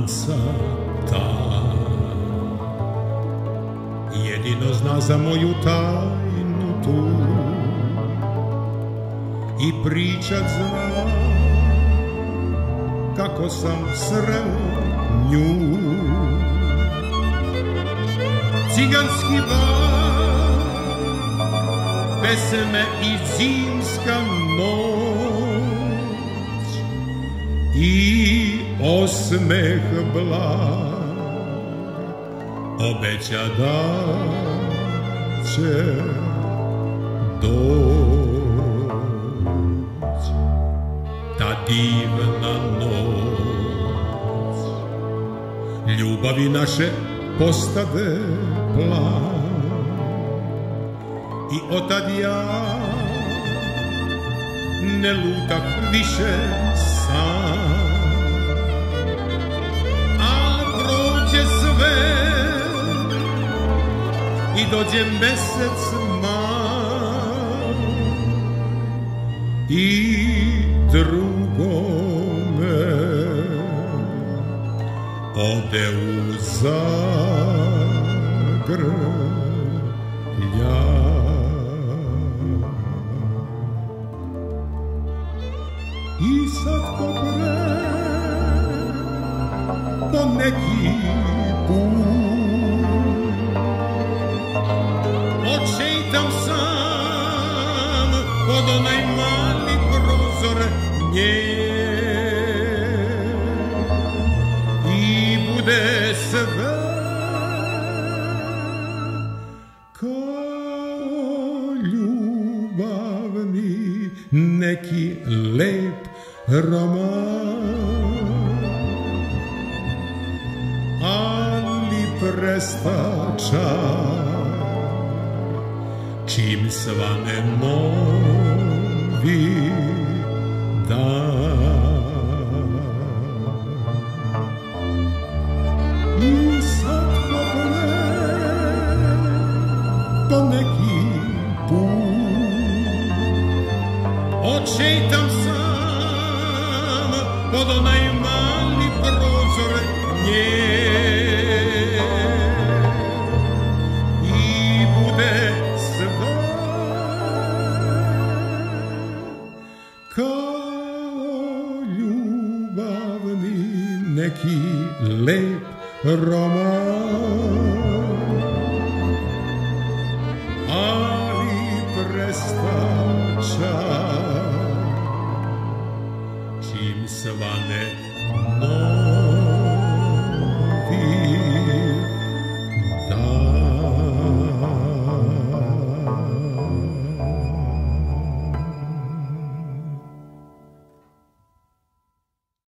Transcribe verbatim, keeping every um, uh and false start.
romanca ta. Jedino zna za moju tajnu tu i pričat zna kako sam sreo nju. Ciganski bal, pesme i zimska noć i osmeh blag obeća da će doć ta divna noć. Ljubavi naše postade plan i otad ja ne lutak više sam, a prođe sve i dođe mesec mal i drugome ode u zagrlja. I sad ko pre po neki put odšeitam sam pod onaj mali prozor nje i bude sve kao ljubavni neki lep roman, ali presta čar čim svane novi dan. I sad ko po neki put odšeitam sam pod onaj mali prozor nje i bude sve kao ljubavni neki lep roman, ali presta čar čim svane noć.